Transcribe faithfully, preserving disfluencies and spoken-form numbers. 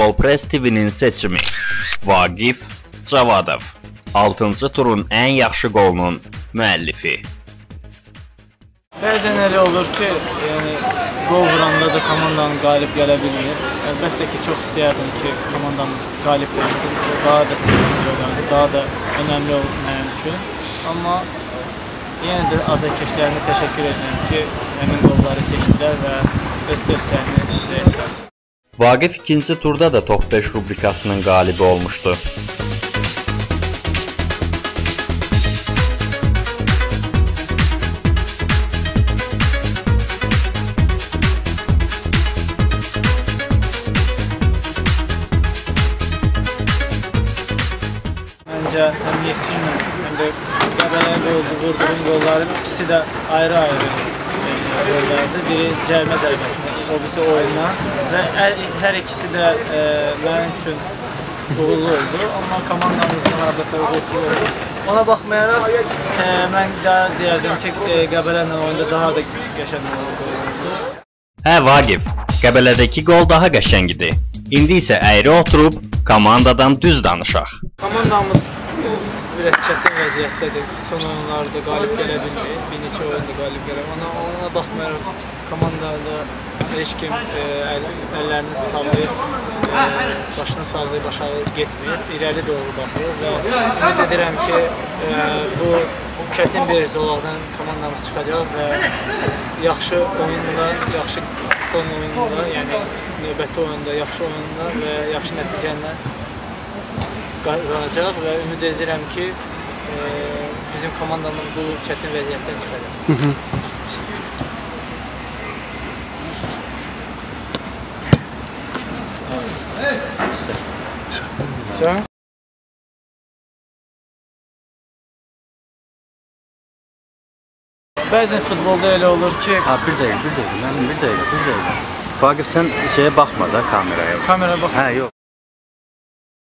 Futbol Press T V'nin seçimi Vaqif Cavadov, altıncı turun ən yaxşı qolunun müəllifi. Bəzən elə olur ki, yəni qol vuranda da komandanın qalib gələ bilmir. Əlbəttə ki, çox istəyərdim ki, komandamız qalib gəlsin. Daha da sevinci olardı, daha da önəmli olur mənim üçün. Amma yenə də azərkeşlərimə təşəkkür edirəm ki, həmin qolları seçdilər və öz tövsiyəni verdilər. Vaqif ikinci turda da Top beş rubrikasının qalibi olmuşdu. Məncə həm Neftçi ilə, həm də Qəbələnin vurduğum qolların ikisi də ayrı-ayrı qollardır. Biri cərimə zərbəsində, o birisi oyundan və hər ikisi də e, mənim üçün uğurlu oldu. Amma komandamızın hardasa uğursuz oldu. Ona baxmayaraq e, mən daha deyərdim ki, e, Qəbələnlə oyunda daha da qəşəng oldu. Hə Vaqif, Qəbələdəki qol daha qəşəng idi. İndi isə əyri oturub komandadan düz danışaq. Komandamız biraz çətin vəziyyətdədir. Son oyunlarda qalib gələ bilmir. Bir neçə oyunda qalib gələ. Ona, ona baxmayaraq komandada heç kim e, əl, əllərini sallayıb, e, başını sallayıb aşağı getmir. İrəli doğru baxır və ümid edirəm ki, e, bu çətin bir zolaqdan komandamız çıxacaq və yaxşı oyunda, yaxşı son oyunda, yəni növbəti oyunda, yaxşı oyunda və yaxşı nəticə ilə qazanacaq və ümid edirəm ki, e, bizim komandamız bu çətin vəziyyətdən çıxacaq. Sən? Bəzən futbolda elə olur ki... Ha, bir dəqiqə, bir dəqiqə, mənim bir dəqiqə, bir dəqiqə. Vaqif, sən şeyə baxma da kameraya. Kameraya baxma. Hə, yox.